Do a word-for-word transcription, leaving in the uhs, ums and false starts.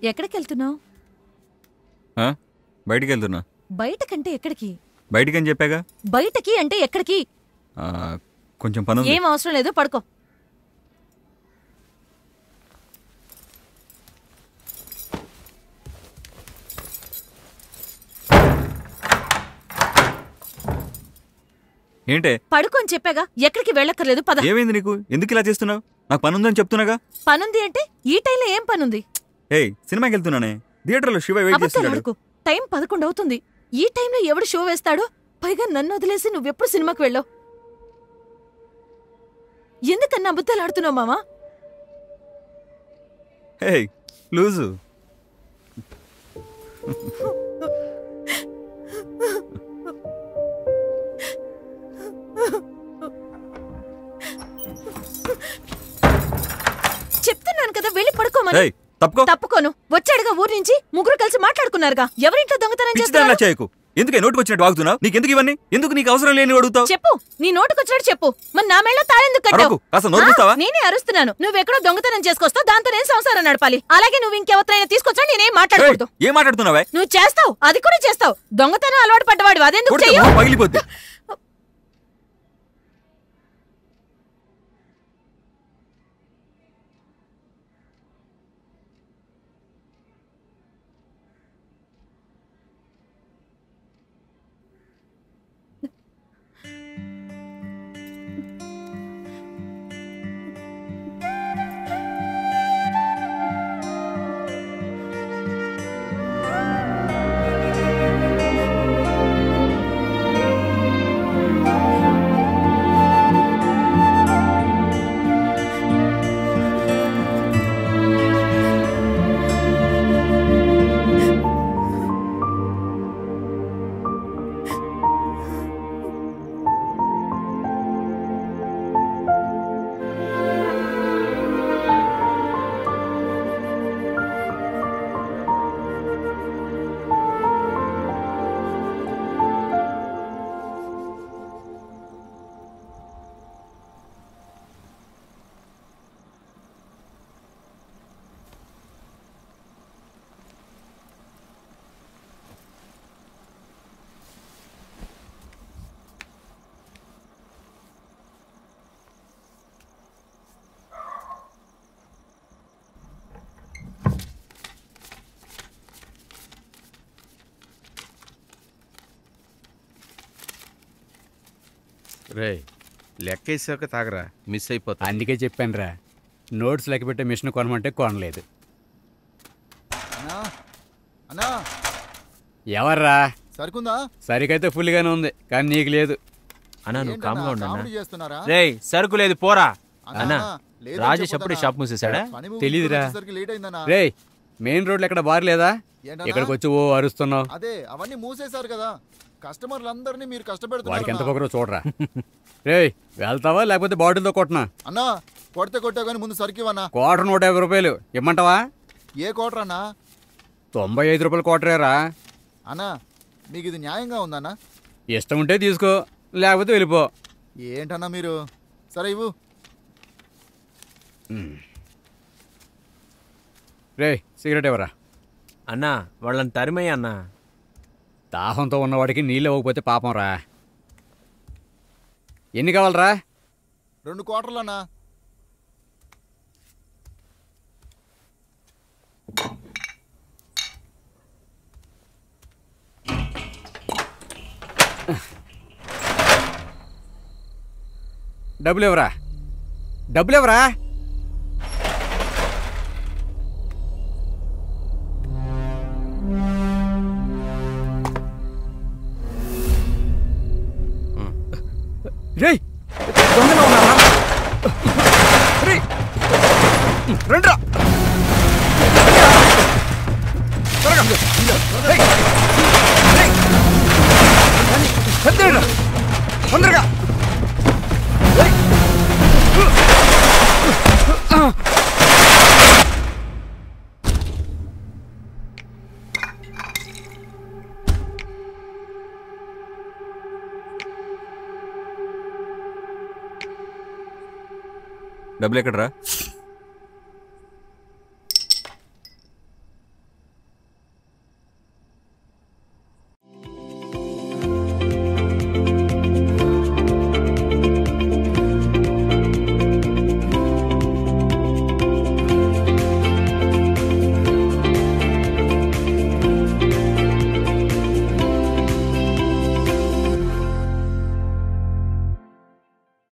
ఎక్కడికి వెళ్తున్నావు? బయటికి వెళ్తున్నా. బయటకంటే ఎక్కడికి? బయటికి అని చెప్పాగా. బయటకి అంటే ఎక్కడికి? కొంచెం పని. ఏం అవసరం లేదు, పడుకో. ఏంటే? పడుకో అని చెప్పాగా, ఎక్కడికి వెళ్ళక్కర్లేదు, పద. ఏమైంది నీకు? ఎందుకు ఇలా చేస్తున్నావు? నాకు పనుందని చెప్తున్నాగా. పనుంది అంటే ఈ టైంలో ఏం పనుంది? ఏయ్, సినిమాకి వెళ్తున్నానే. థియేటర్లో శివ వెయిట్ చేస్తున్నాడు. టైం పదకొండు అవుతుంది. ఈ టైంలో ఎవడు షో వేస్తాడో? పైగా నన్ను వదిలేసి నువ్వెప్పుడు సినిమాకి వెళ్ళావు? ఎందుకన్నా అబద్ధాలు ఆడుతున్నావు మామా? ఏయ్, లూజు. చెప్తున్నాను కదా, వెళ్ళి పడుకోమని. తప్పుకోను. వచ్చాడుగా ఊరి నుంచి, ముగ్గురు కలిసి మాట్లాడుకున్నారుగా. ఎవరింట్లో దొంగతనం చేస్తున్నారు? ఎందుకే నోటుకు వచ్చినట్టు వాగుతున్నావు? నీకెందుకు ఇవన్నీ? ఎందుకు నీకు అవసరం లేని అడుగుతావు? చెప్పు, నీ నోటుకు వచ్చినట్టు చెప్పు. మరి నా మేళ తాళెందుకు కట్టావు? నేనే అరుస్తున్నాను. నువ్వెక్కడో దొంగతనం చేసుకొస్తావు, దాంతో నేను సంసారం నడపాలి. అలాగే నువ్వు ఇంకెవరైనా తీసుకొచ్చా నేనేం మాట్లాడకూడదు. ఏం మాట్లాడుతున్నావే? నువ్వు చేస్తావు, అది కూడా చేస్తావు. దొంగతనం అలవాటు పడ్డవాడు, అదెందుకు చెయ్యవు? పగిలిపోద్ది. రే, లెక్కేసాక తాగరా, మిస్ అయిపోతా. అందుకే చెప్పాను రా, నోట్స్ లెక్క పెట్టే మిషన్ కొనమంటే కొనలేదు. ఎవర్రా? సరుకుందా? సరికైతే ఫుల్గానే ఉంది, కానీ నీకు లేదు. అన్నా నువ్వు కామ్గా ఉండన్నా. రే, సరుకు లేదు, పోరా. అన్నా, రాజేష్ అప్పుడే షాప్ మూసేశాడా? తెలీదురా. రే, మెయిన్ రోడ్లు ఎక్కడ బార్ లేదా? ఇక్కడికి వచ్చి ఓ అరుస్తున్నావు. అదే, అవన్నీ మూసేశారు కదా. కస్టమర్లందరినీ మీరు కష్టపెడుతున్నారు. వాడికి ఎంత పొగరో చూడరా. రే, వెళ్తావా లేకపోతే బాటిల్తో కొట్టనా? అన్నా, కొడితే కొట్టావు కానీ ముందు సరికివన్నా. క్వార్టర్ నూట యాభై రూపాయలు ఇమ్మంటావా? ఏ క్వార్టర్ అన్నా? తొంభై ఐదు రూపాయలు క్వార్టరేరా అన్నా. మీకు ఇది న్యాయంగా ఉందన్నా? ఇష్టం ఉంటే తీసుకో, లేకపోతే వెళ్ళిపో. ఏంటన్నా మీరు? సరే ఇవ్వు. రే, సిగరెట్ ఎవరా? అన్నా, వాళ్ళని తరిమయ్య అన్నా. దాహంతో ఉన్నవాడికి నీళ్ళు ఇవ్వకపోతే పాపం రా. ఎన్ని కావాలరా? రెండు క్వార్టర్లన్నా. డబ్బులు ఎవరా? డబ్బులు ఎవరా? రేయ్, దొంగలో ఉన్నారా? రండ్రా, తొందరగా. డబ్బులు ఎక్కడరా?